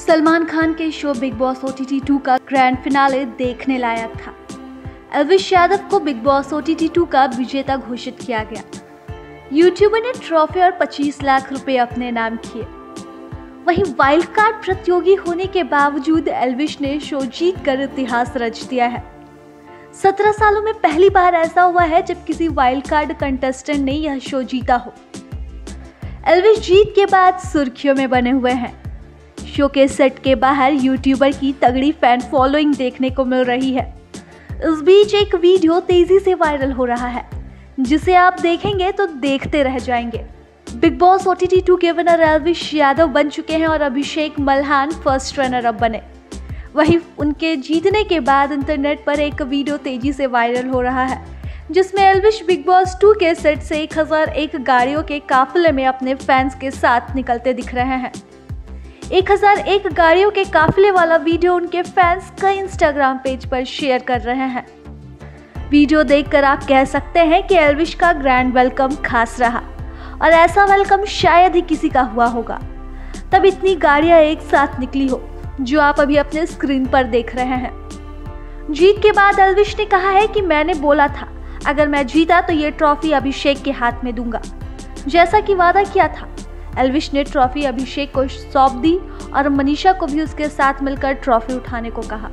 सलमान खान के show big boss OTT 2 का grand finale देखने लायक था। एल्विश यादव को बिग बॉस OTT 2 का विजेता घोषित किया गया। यूट्यूबर ने ट्रॉफी और 25 लाख रुपए अपने नाम किए। वहीं वाइल्ड कार्ड प्रतियोगी होने के बावजूद एल्विश ने शो जीत कर इतिहास रच दिया है। 17 सालों में पहली बार ऐसा हुआ है जब किसी वाइल्ड कार्ड कंटेस्टेंट ने यह शो जीता हो। एल्विश जीत के बाद सुर्खियों में बने हुए हैं। शो के सेट के बाहर यूट्यूबर की तगड़ी फैन फॉलोइंग देखने को मिल रही है। इस बीच एक वीडियो तेजी से वायरल हो रहा है, जिसे आप देखेंगे तो देखते रह जाएंगे। बिग बॉस OTT 2 के विनर एल्विश यादव बन चुके हैं और Abhishek Malhan first runner up बने। वहीं उनके जीतने के बाद इंटरनेट पर एक वीडियो तेजी से वायरल हो रहा है, जिसमें एल्विश बिग बॉस 2 के सेट से 1001 गाड़ियों के काफिले में अपने फैंस के साथ निकलते दिख रहे हैं। 1001 गाड़ियों के काफिले वाला वीडियो उनके फैंस कई इंस्टाग्राम पेज पर शेयर कर रहे हैं। वीडियो देखकर आप कह सकते हैं कि एल्विश का ग्रैंड वेलकम खास रहा और ऐसा वेलकम शायद ही किसी का हुआ होगा, तब इतनी गाड़ियां एक साथ निकली हो, जो आप अभी अपने स्क्रीन पर देख रहे हैं। जीत के बाद एल्विश ने कहा है कि मैंने बोला था अगर मैं जीता तो ये ट्रॉफी अभिषेक के हाथ में दूंगा, जैसा कि वादा किया था। एल्विश ने ट्रॉफी अभिषेक को सौंप दी और मनीषा को भी उसके साथ मिलकर ट्रॉफी उठाने को कहा।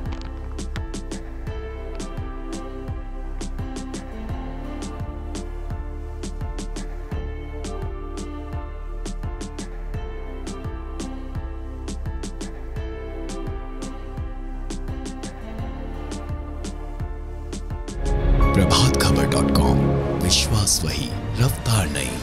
प्रभातखबर.com, विश्वास वही, रफ्तार नहीं।